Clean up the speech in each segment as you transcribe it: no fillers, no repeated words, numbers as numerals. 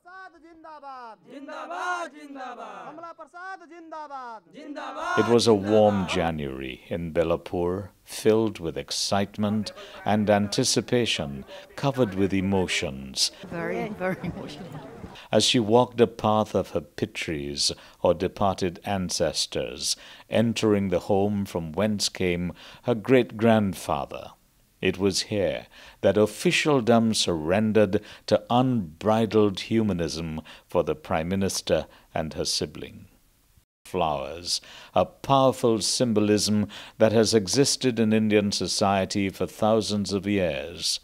Persad Jindabad. Jindabad, Jindabad. Kamla Persad Jindabad. Jindabad. It was a warm January in Bhelupur, filled with excitement and anticipation, covered with emotions. Very, very emotional. As she walked the path of her pitris, or departed ancestors, entering the home from whence came her great-grandfather. It was here that officialdom surrendered to unbridled humanism for the Prime Minister and her sibling. Flowers, a powerful symbolism that has existed in Indian society for thousands of years.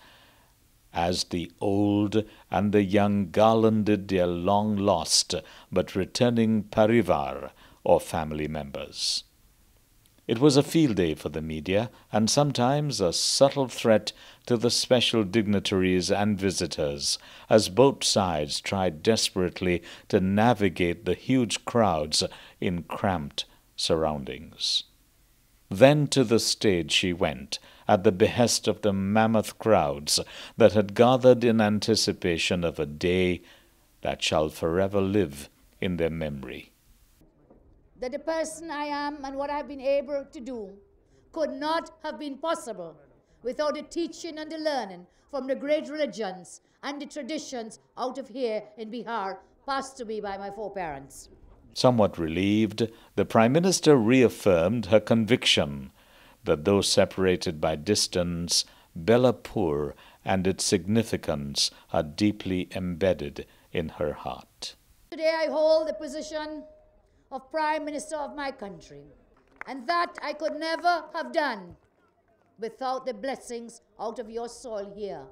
As the old and the young garlanded their long-lost but returning parivar, or family members. It was a field day for the media, and sometimes a subtle threat to the special dignitaries and visitors, as both sides tried desperately to navigate the huge crowds in cramped surroundings. Then to the stage she went, at the behest of the mammoth crowds that had gathered in anticipation of a day that shall forever live in their memory. That the person I am and what I've been able to do could not have been possible without the teaching and the learning from the great religions and the traditions out of here in Bihar, passed to me by my foreparents. Somewhat relieved, the Prime Minister reaffirmed her conviction that though separated by distance, Bhelupur and its significance are deeply embedded in her heart. Today I hold the position of Prime Minister of my country, and that I could never have done without the blessings out of your soil here.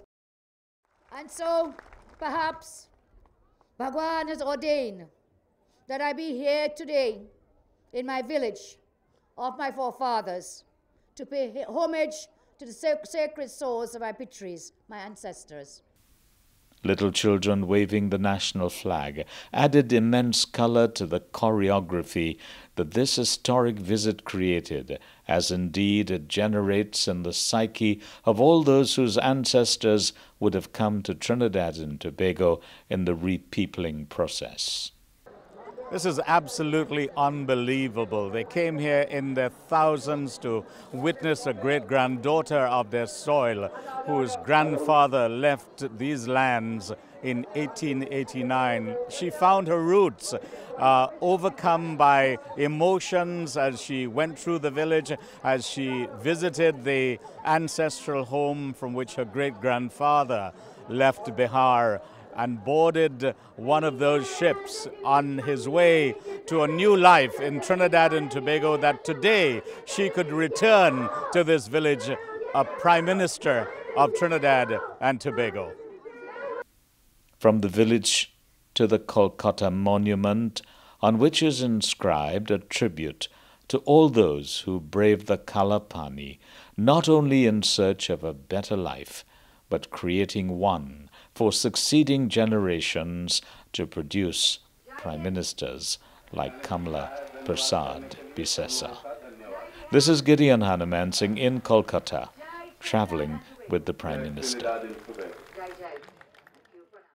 And so, perhaps, Bhagwan has ordained that I be here today in my village of my forefathers to pay homage to the sacred souls of my pitris, my ancestors. Little children waving the national flag added immense color to the choreography that this historic visit created, as indeed it generates in the psyche of all those whose ancestors would have come to Trinidad and Tobago in the repeopling process. This is absolutely unbelievable. They came here in their thousands to witness a great-granddaughter of their soil whose grandfather left these lands in 1889. She found her roots overcome by emotions as she went through the village, as she visited the ancestral home from which her great-grandfather left Bihar, and boarded one of those ships on his way to a new life in Trinidad and Tobago, that today she could return to this village a Prime Minister of Trinidad and Tobago. From the village to the Kolkata monument, on which is inscribed a tribute to all those who braved the Kalapani, not only in search of a better life, but creating one for succeeding generations to produce Prime Ministers like Kamla Persad-Bissessar. This is Gideon Hanumansing in Kolkata, traveling with the Prime Minister.